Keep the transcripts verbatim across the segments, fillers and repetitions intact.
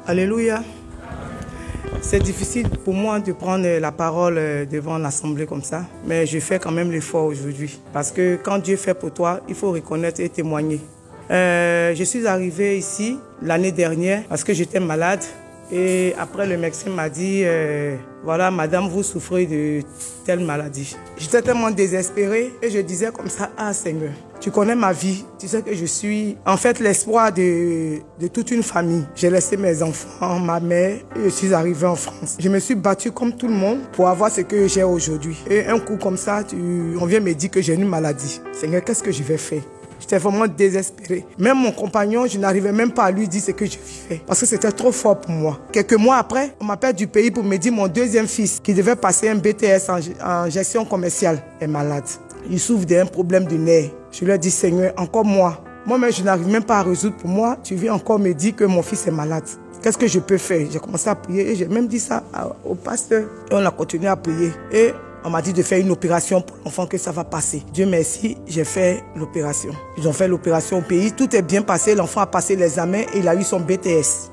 Alléluia. C'est difficile pour moi de prendre la parole devant l'assemblée comme ça, mais je fais quand même l'effort aujourd'hui. Parce que quand Dieu fait pour toi, il faut reconnaître et témoigner. Euh, je suis arrivée ici l'année dernière parce que j'étais malade. Et après, le médecin m'a dit, euh, voilà, madame, vous souffrez de telle maladie. J'étais tellement désespérée et je disais comme ça, ah Seigneur, tu connais ma vie, tu sais que je suis en fait l'espoir de, de toute une famille. J'ai laissé mes enfants, ma mère et je suis arrivée en France. Je me suis battue comme tout le monde pour avoir ce que j'ai aujourd'hui. Et un coup comme ça, tu, on vient me dire que j'ai une maladie. Seigneur, qu'est-ce que je vais faire? J'étais vraiment désespérée. Même mon compagnon, je n'arrivais même pas à lui dire ce que je vivais. Parce que c'était trop fort pour moi. Quelques mois après, on m'appelle du pays pour me dire mon deuxième fils, qui devait passer un B T S en, en gestion commerciale, est malade. Il souffre d'un problème de nerfs. Je lui ai dit, Seigneur, encore moi. Moi-même, je n'arrive même pas à résoudre pour moi. Tu viens encore me dire que mon fils est malade. Qu'est-ce que je peux faire? J'ai commencé à prier et j'ai même dit ça au pasteur. Et on a continué à prier. Et on m'a dit de faire une opération pour l'enfant, que ça va passer. Dieu merci, j'ai fait l'opération. Ils ont fait l'opération au pays, tout est bien passé. L'enfant a passé l'examen et il a eu son B T S.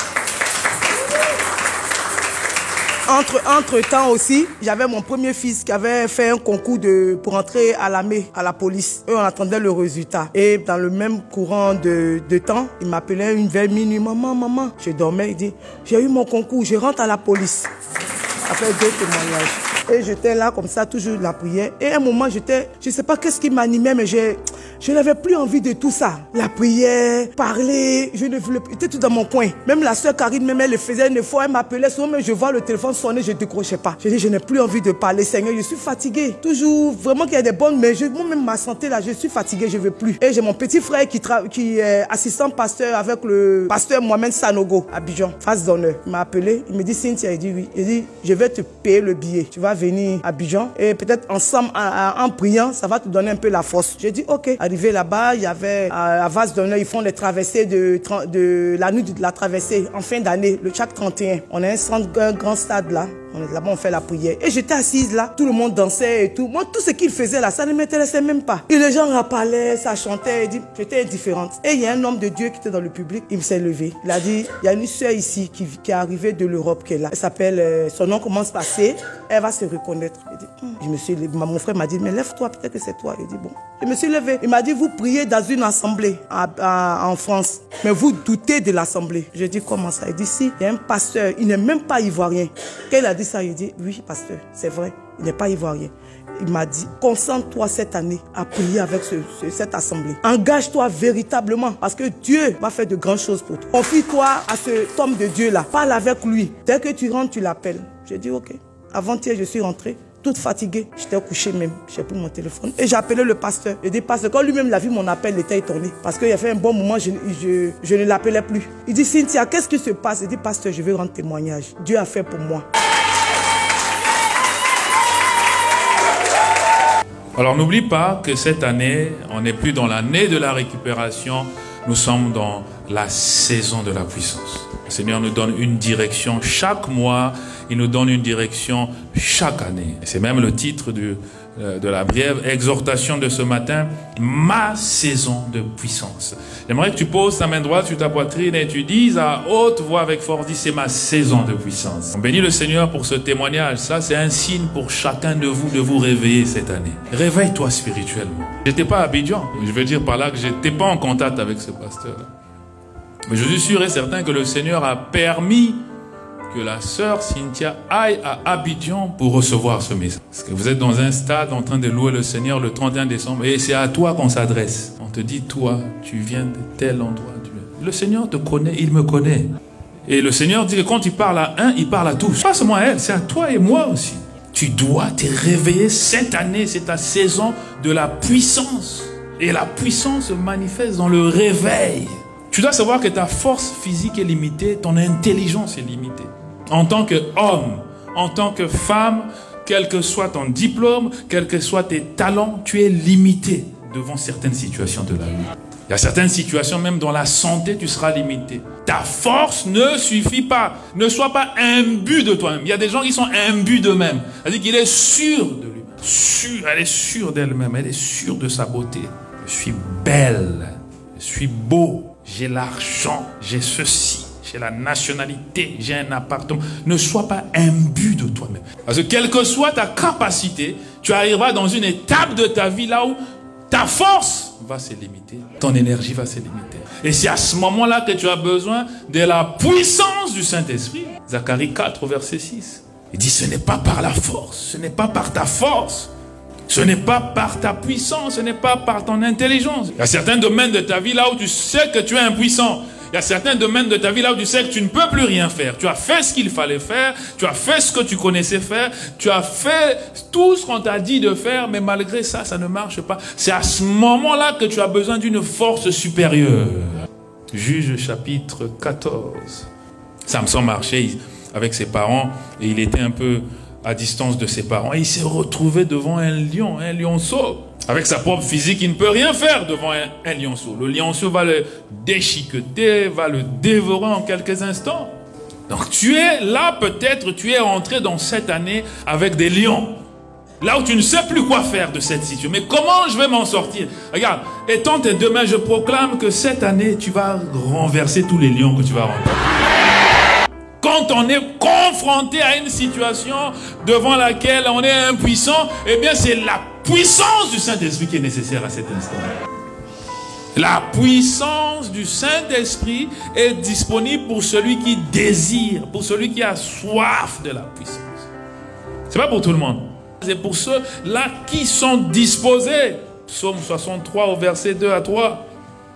Entre, entre temps aussi, j'avais mon premier fils qui avait fait un concours de, pour entrer à l'armée, à la police. Et on attendait le résultat. Et dans le même courant de, de temps, il m'appelait une vers minuit. Maman, maman. Je dormais, il dit, j'ai eu mon concours, je rentre à la police. Après deux témoignages. Et j'étais là comme ça, toujours la prière. Et à un moment, j'étais, je ne sais pas qu'est-ce qui m'animait, mais je, je n'avais plus envie de tout ça. La prière, parler, je ne voulais plus. J'étais tout dans mon coin. Même la soeur Karine, même elle le faisait une fois, elle m'appelait souvent, mais je vois le téléphone sonner, je ne décrochais pas. Je dis, je n'ai plus envie de parler, Seigneur, je suis fatiguée. Toujours, vraiment qu'il y a des bonnes, mais moi-même, ma santé là, je suis fatiguée, je ne veux plus. Et j'ai mon petit frère qui, qui est assistant pasteur avec le pasteur Mohamed Sanogo, à Abidjan, face d'honneur. Il m'a appelé, il me dit, Cynthia, il dit oui. Il dit, je vais te payer le billet. Tu vas venir à Abidjan et peut-être ensemble en, en priant, ça va te donner un peu la force. J'ai dit ok. Arrivé là-bas, il y avait à, à Vase d'honneur, ils font les traversées de, de la nuit de la traversée en fin d'année, le chaque trente et un. On a un, centre, un grand stade là. On est là-bas, on fait la prière. Et j'étais assise là, tout le monde dansait et tout. Moi, tout ce qu'il faisait là, ça ne m'intéressait même pas. Et les gens rappalaient, ça chantait. J'étais indifférente. Et il y a un homme de Dieu qui était dans le public, il s'est levé. Il a dit, il y a une soeur ici qui, qui est arrivée de l'Europe qui est là. Elle s'appelle, euh, son nom commence par C. Elle va se reconnaître. Je, dis, hm. je me suis levé. Mon frère m'a dit, mais lève-toi, peut-être que c'est toi. Il dit, bon. Je me suis levé. Il m'a dit, vous priez dans une assemblée à, à, en France, mais vous doutez de l'assemblée. Je dis, comment ça? Il dit, si, il y a un pasteur, il n'est même pas ivoirien. Quand il a dit ça, il dit, oui, pasteur, c'est vrai, il n'est pas ivoirien. Il m'a dit, concentre-toi cette année à prier avec ce, ce, cette assemblée. Engage-toi véritablement parce que Dieu va faire de grandes choses pour toi. Confie-toi à cet homme de Dieu-là. Parle avec lui. Dès que tu rentres, tu l'appelles. J'ai dit, ok. Avant-hier, je suis rentrée. Toute fatiguée, j'étais couchée même, j'ai pris mon téléphone et j'ai appelé le pasteur. Il dit, pasteur, quand lui-même l'a vu mon appel, il était étonné. Parce qu'il a fait un bon moment, je, je, je ne l'appelais plus. Il dit, Cynthia, qu'est-ce qui se passe? Il dit, pasteur, je veux rendre témoignage. Dieu a fait pour moi. Alors n'oublie pas que cette année, on n'est plus dans l'année de la récupération, nous sommes dans la saison de la puissance. Le Seigneur nous donne une direction chaque mois, il nous donne une direction chaque année. C'est même le titre du, de la brève exhortation de ce matin, ma saison de puissance. J'aimerais que tu poses ta main droite sur ta poitrine et tu dises à haute voix avec force, dis, c'est ma saison de puissance. On bénit le Seigneur pour ce témoignage. Ça, c'est un signe pour chacun de vous de vous réveiller cette année. Réveille-toi spirituellement. J'étais pas à Abidjan. Je veux dire par là que j'étais pas en contact avec ce pasteur-là. Mais je suis sûr et certain que le Seigneur a permis que la sœur Cynthia aille à Abidjan pour recevoir ce message. Parce que vous êtes dans un stade en train de louer le Seigneur le trente et un décembre et c'est à toi qu'on s'adresse. On te dit, toi, tu viens de tel endroit. Le Seigneur te connaît, il me connaît. Et le Seigneur dit que quand il parle à un, il parle à tous. Pas seulement à elle, c'est à toi et moi aussi. Tu dois te réveiller cette année, c'est ta saison de la puissance. Et la puissance se manifeste dans le réveil. Tu dois savoir que ta force physique est limitée, ton intelligence est limitée. En tant qu'homme, en tant que femme, quel que soit ton diplôme, quels que soient tes talents, tu es limité devant certaines situations de la vie. Il y a certaines situations, même dans la santé, tu seras limité. Ta force ne suffit pas. Ne sois pas imbu de toi-même. Il y a des gens qui sont imbus d'eux-mêmes. C'est-à-dire qu'il est sûr de lui. Sûr, elle est sûre d'elle-même. Elle est sûre de sa beauté. Je suis belle. Je suis beau. J'ai l'argent. J'ai ceci. j'ai la nationalité, j'ai un appartement. Ne sois pas imbu de toi-même. Parce que quelle que soit ta capacité, tu arriveras dans une étape de ta vie là où ta force va se limiter, ton énergie va se limiter. Et c'est à ce moment-là que tu as besoin de la puissance du Saint-Esprit. Zacharie quatre, verset six. Il dit, ce n'est pas par la force, ce n'est pas par ta force, ce n'est pas par ta puissance, ce n'est pas par ton intelligence. Il y a certains domaines de ta vie là où tu sais que tu es impuissant. Il y a certains domaines de ta vie là où tu sais que tu ne peux plus rien faire. Tu as fait ce qu'il fallait faire, tu as fait ce que tu connaissais faire, tu as fait tout ce qu'on t'a dit de faire, mais malgré ça, ça ne marche pas. C'est à ce moment-là que tu as besoin d'une force supérieure. Juge chapitre quatorze. Samson marchait avec ses parents et il était un peu à distance de ses parents. Et il s'est retrouvé devant un lion, un lionceau. Avec sa propre physique, il ne peut rien faire devant un, un lionceau. Le lionceau va le déchiqueter, va le dévorer en quelques instants. Donc tu es là, peut-être, tu es rentré dans cette année avec des lions. Là où tu ne sais plus quoi faire de cette situation. Mais comment je vais m'en sortir? Regarde, étends tes deux mains, je proclame que cette année, tu vas renverser tous les lions que tu vas rencontrer. Quand on est confronté à une situation devant laquelle on est impuissant, eh bien c'est la puissance du Saint-Esprit qui est nécessaire à cet instant. La puissance du Saint-Esprit est disponible pour celui qui désire, pour celui qui a soif de la puissance. C'est pas pour tout le monde. C'est pour ceux-là qui sont disposés. Psaume soixante-trois au verset deux à trois.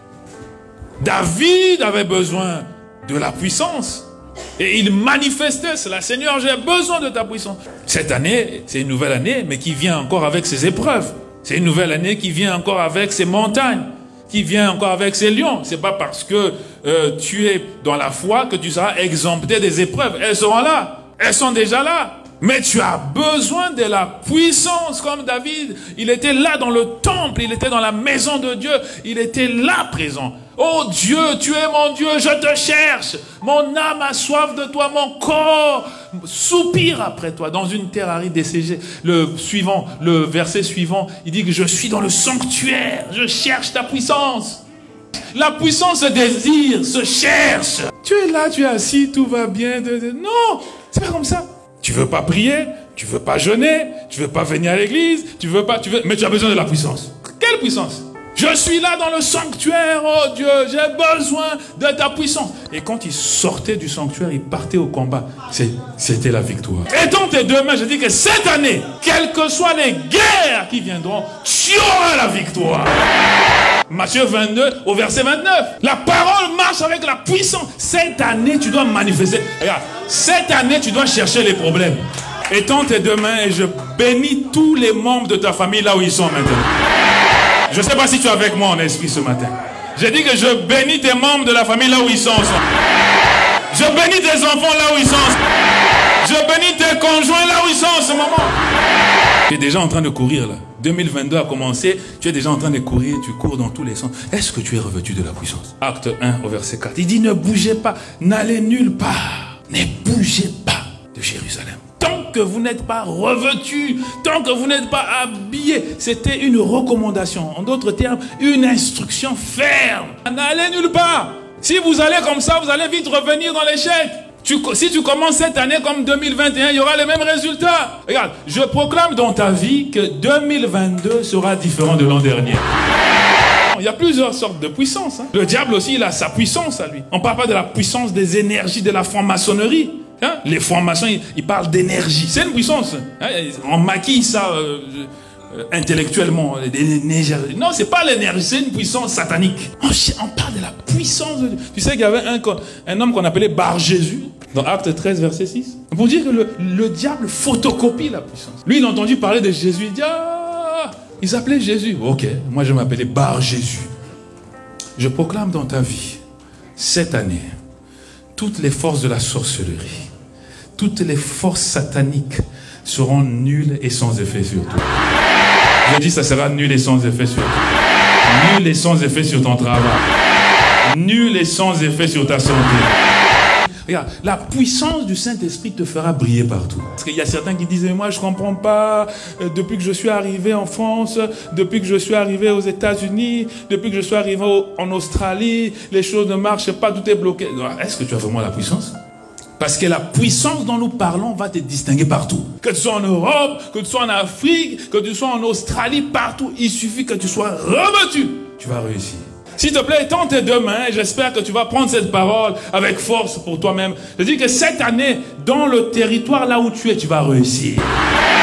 David avait besoin de la puissance. Et il manifestait cela. Seigneur, j'ai besoin de ta puissance. Cette année, c'est une nouvelle année, mais qui vient encore avec ses épreuves. C'est une nouvelle année qui vient encore avec ses montagnes, qui vient encore avec ses lions. C'est pas parce que euh, tu es dans la foi que tu seras exempté des épreuves. Elles seront là. Elles sont déjà là. Mais tu as besoin de la puissance comme David. Il était là dans le temple, il était dans la maison de Dieu, il était là présent. Oh Dieu, tu es mon Dieu, je te cherche. Mon âme a soif de toi, mon corps soupire après toi dans une terre aride desséchée. Le suivant, le verset suivant, il dit que je suis dans le sanctuaire, je cherche ta puissance. La puissance se désire, se cherche. Tu es là, tu es assis, tout va bien. Non, c'est pas comme ça. Tu veux pas prier, tu veux pas jeûner, tu veux pas venir à l'église, tu veux pas, tu veux, mais tu as besoin de la puissance. Quelle puissance? Je suis là dans le sanctuaire, oh Dieu, j'ai besoin de ta puissance. Et quand il sortait du sanctuaire, il partait au combat. C'était la victoire. Étends tes deux mains, je dis que cette année, quelles que soient les guerres qui viendront, tu auras la victoire. Matthieu vingt-deux au verset vingt-neuf. La parole marche avec la puissance. Cette année, tu dois manifester. Regarde, cette année, tu dois chercher les problèmes. Étends tes deux mains et je bénis tous les membres de ta famille là où ils sont maintenant. Je ne sais pas si tu es avec moi en esprit ce matin. J'ai dit que je bénis tes membres de la famille là où ils sont. Je bénis tes enfants là où ils sont. Je bénis tes conjoints là où ils sont en ce moment. Tu es déjà en train de courir là. deux mille vingt-deux a commencé, tu es déjà en train de courir, tu cours dans tous les sens. Est-ce que tu es revêtu de la puissance? Acte un au verset quatre. Il dit ne bougez pas, n'allez nulle part. Ne bougez pas de Jérusalem. Tant que vous n'êtes pas revêtu, tant que vous n'êtes pas habillé, c'était une recommandation. En d'autres termes, une instruction ferme. N'allez nulle part. Si vous allez comme ça, vous allez vite revenir dans l'échec. Tu, si tu commences cette année comme deux mille vingt et un, il y aura les mêmes résultats. Regarde, je proclame dans ta vie que deux mille vingt-deux sera différent de l'an dernier. Il y a plusieurs sortes de puissances. Hein. Le diable aussi, il a sa puissance à lui. On ne parle pas de la puissance des énergies de la franc-maçonnerie. Hein? Les francs-maçons, ils, ils parlent d'énergie. C'est une puissance. Hein? On maquille ça euh, euh, intellectuellement. Non, c'est pas l'énergie, c'est une puissance satanique. On, on parle de la puissance de Dieu. Tu sais qu'il y avait un, un homme qu'on appelait Bar-Jésus, dans Acte treize, verset six. Pour dire que le, le diable photocopie la puissance. Lui, il a entendu parler de Jésus. Il dit, ah, ils s'appelaient Jésus. Ok, moi je m'appelais Bar-Jésus. Je proclame dans ta vie, cette année, toutes les forces de la sorcellerie, toutes les forces sataniques seront nulles et sans effet sur toi. Je dis, ça sera nul et sans effet sur toi. Nul et sans effet sur ton travail. Nul et sans effet sur ta santé. Regarde, la puissance du Saint-Esprit te fera briller partout. Parce qu'il y a certains qui disent, moi je ne comprends pas, euh, depuis que je suis arrivé en France, depuis que je suis arrivé aux États-Unis, depuis que je suis arrivé au, en Australie, les choses ne marchent pas, tout est bloqué. Est-ce que tu as vraiment la puissance? Parce que la puissance dont nous parlons va te distinguer partout. Que tu sois en Europe, que tu sois en Afrique, que tu sois en Australie, partout, il suffit que tu sois rebattu. Tu vas réussir. S'il te plaît, tends tes deux mains, j'espère que tu vas prendre cette parole avec force pour toi-même. Je dis que cette année, dans le territoire là où tu es, tu vas réussir.